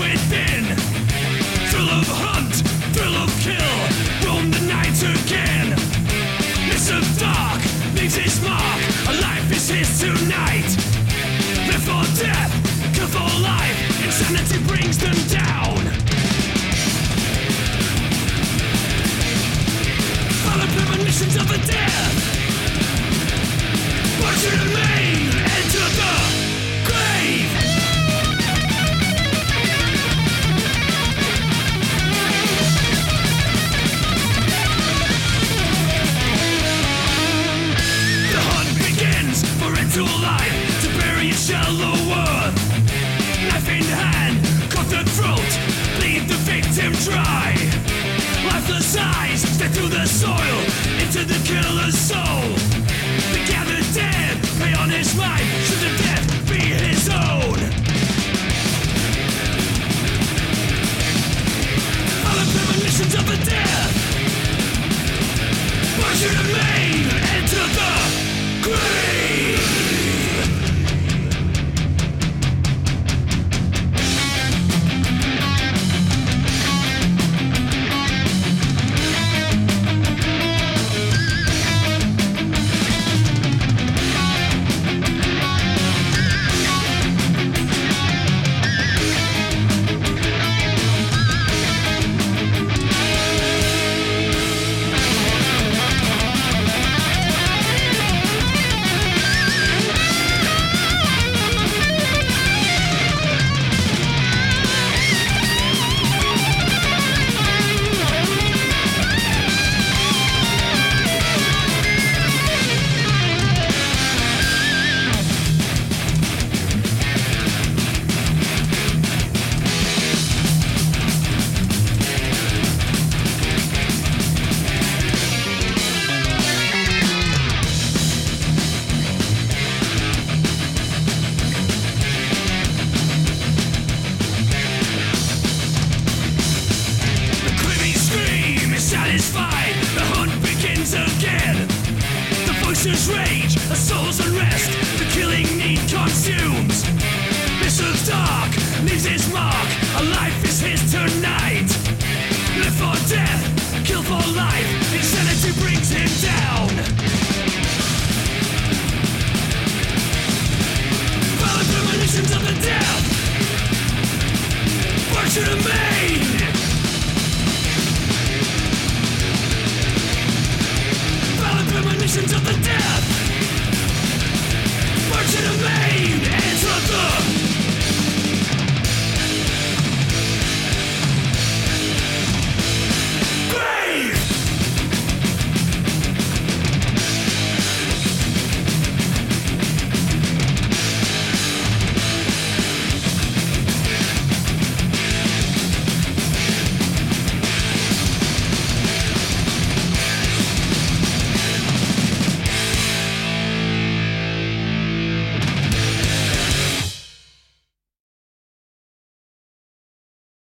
within. Thrill of hunt, thrill of kill, roam the night again. Mist of dark leaves its mark, a life is his tonight. Live for death, kill for life, insanity brings them down. Follow premonitions of the death. What you remain, enter the grave. The hunt begins for into life to bury its shallow worth. Knife in hand, cut the throat, bleed the victim dry. Lifeless eyes step through the soil into the killer's soul. The gathered dead prey on his mind, should the death be his own. All the premonitions of the death. What should remain, enter the grave. Satisfied, the hunt begins again. The voices rage, a soul's unrest, the killing need consumes. Mist of dark leaves its mark, a life is his tonight. Live for death, kill for life, insanity brings him down. Follow premonitions of the death. What should have made?